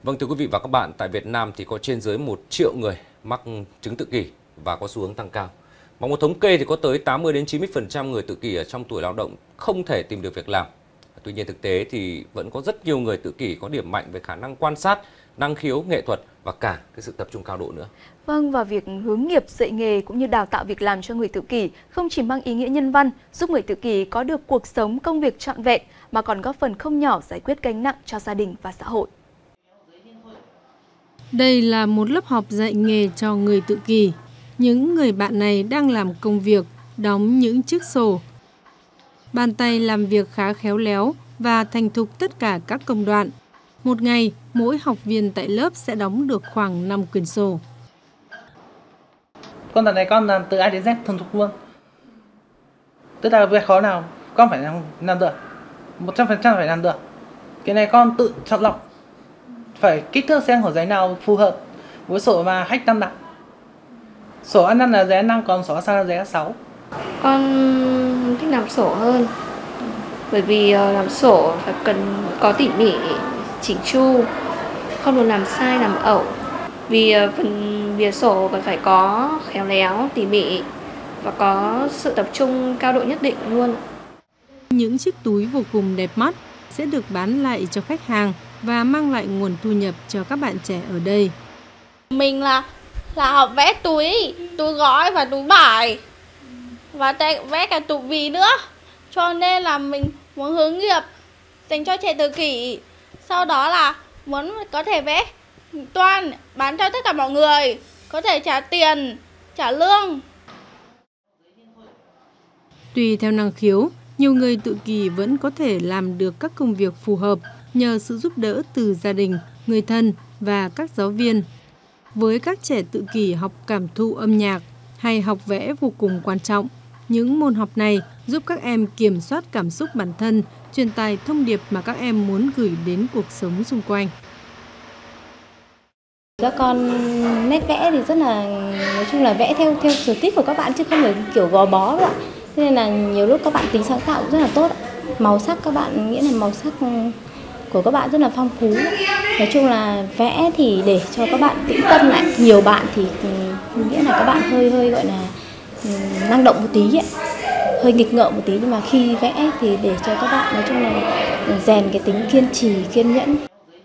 Vâng, thưa quý vị và các bạn, tại Việt Nam thì có trên dưới 1 triệu người mắc chứng tự kỷ và có xu hướng tăng cao. Bằng một thống kê thì có tới 80 đến 90% người tự kỷ ở trong tuổi lao động không thể tìm được việc làm. Tuy nhiên thực tế thì vẫn có rất nhiều người tự kỷ có điểm mạnh về khả năng quan sát, năng khiếu, nghệ thuật và cả cái sự tập trung cao độ nữa. Vâng, và việc hướng nghiệp dạy nghề cũng như đào tạo việc làm cho người tự kỷ không chỉ mang ý nghĩa nhân văn, giúp người tự kỷ có được cuộc sống, công việc trọn vẹn, mà còn góp phần không nhỏ giải quyết gánh nặng cho gia đình và xã hội. Đây là một lớp học dạy nghề cho người tự kỷ. Những người bạn này đang làm công việc, đóng những chiếc sổ. Bàn tay làm việc khá khéo léo và thành thục tất cả các công đoạn. Một ngày, mỗi học viên tại lớp sẽ đóng được khoảng 5 quyển sổ. Con lần này con làm từ A đến Z thuần thục luôn. Tức là việc khó nào con phải làm được, 100% phải làm được. Cái này con tự chọn lọc, phải kích thước xem của giấy nào phù hợp với sổ mà khách năm đặt. Sổ A5 là giấy A5, còn sổ A6 là giấy A6. Con thích làm sổ hơn, bởi vì làm sổ phải cần có tỉ mỉ, chỉnh chu, không được làm sai, làm ẩu. Vì phần bìa sổ còn phải có khéo léo, tỉ mỉ và có sự tập trung cao độ nhất định luôn. Những chiếc túi vô cùng đẹp mắt sẽ được bán lại cho khách hàng và mang lại nguồn thu nhập cho các bạn trẻ ở đây. Mình là học vẽ túi gói và túi vải và vẽ cả tủ bì nữa. Cho nên là mình muốn hướng nghiệp dành cho trẻ tự kỷ. Sau đó là muốn có thể vẽ toan bán cho tất cả mọi người, có thể trả tiền, trả lương. Tùy theo năng khiếu, nhiều người tự kỷ vẫn có thể làm được các công việc phù hợp nhờ sự giúp đỡ từ gia đình, người thân và các giáo viên. Với các trẻ tự kỷ, học cảm thụ âm nhạc hay học vẽ vô cùng quan trọng. Những môn học này giúp các em kiểm soát cảm xúc bản thân, truyền tải thông điệp mà các em muốn gửi đến cuộc sống xung quanh. Các con nét vẽ thì rất là, nói chung là vẽ theo sở thích của các bạn chứ không phải kiểu gò bó ạ. Thế nên là nhiều lúc các bạn tính sáng tạo rất là tốt. Màu sắc các bạn, nghĩa là màu sắc của các bạn rất là phong phú. Nói chung là vẽ thì để cho các bạn tĩnh tâm lại. Nhiều bạn thì nghĩa là các bạn hơi gọi là năng động một tí ấy, hơi nghịch ngợm một tí, nhưng mà khi vẽ thì để cho các bạn nói chung là rèn cái tính kiên trì, kiên nhẫn.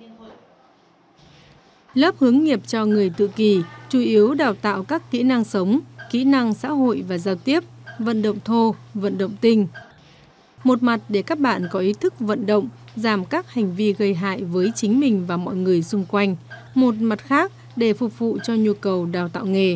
Lớp hướng nghiệp cho người tự kỷ chủ yếu đào tạo các kỹ năng sống, kỹ năng xã hội và giao tiếp, vận động thô, vận động tinh. Một mặt để các bạn có ý thức vận động, giảm các hành vi gây hại với chính mình và mọi người xung quanh. Một mặt khác để phục vụ cho nhu cầu đào tạo nghề.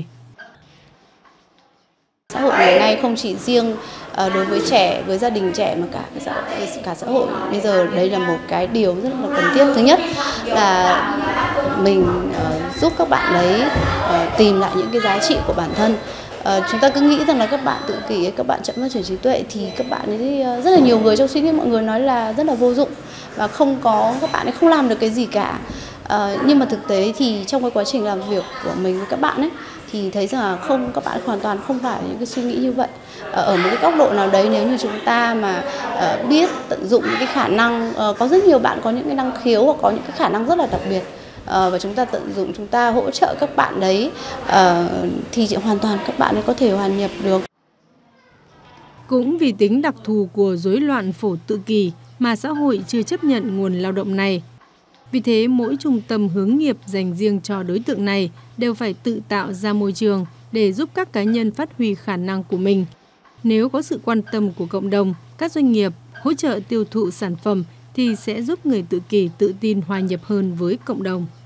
Xã hội ngày nay không chỉ riêng đối với trẻ, với gia đình trẻ mà cả xã hội. Bây giờ đây là một cái điều rất là cần thiết. Thứ nhất là mình giúp các bạn ấy tìm lại những cái giá trị của bản thân. Chúng ta cứ nghĩ rằng là các bạn tự kỷ, các bạn chậm phát triển trí tuệ thì các bạn ấy rất là nhiều người trong suy nghĩ mọi người nói là rất là vô dụng và các bạn ấy không làm được cái gì cả. Nhưng mà thực tế thì trong cái quá trình làm việc của mình với các bạn ấy thì thấy rằng là các bạn hoàn toàn không phải những cái suy nghĩ như vậy. Ở một cái góc độ nào đấy, nếu như chúng ta mà biết tận dụng những cái khả năng, có rất nhiều bạn có những cái năng khiếu hoặc có những cái khả năng rất là đặc biệt, và chúng ta tận dụng, chúng ta hỗ trợ các bạn đấy thì hoàn toàn các bạn ấy có thể hòa nhập được. Cũng vì tính đặc thù của rối loạn phổ tự kỷ mà xã hội chưa chấp nhận nguồn lao động này. Vì thế, mỗi trung tâm hướng nghiệp dành riêng cho đối tượng này đều phải tự tạo ra môi trường để giúp các cá nhân phát huy khả năng của mình. Nếu có sự quan tâm của cộng đồng, các doanh nghiệp hỗ trợ tiêu thụ sản phẩm thì sẽ giúp người tự kỷ tự tin hòa nhập hơn với cộng đồng.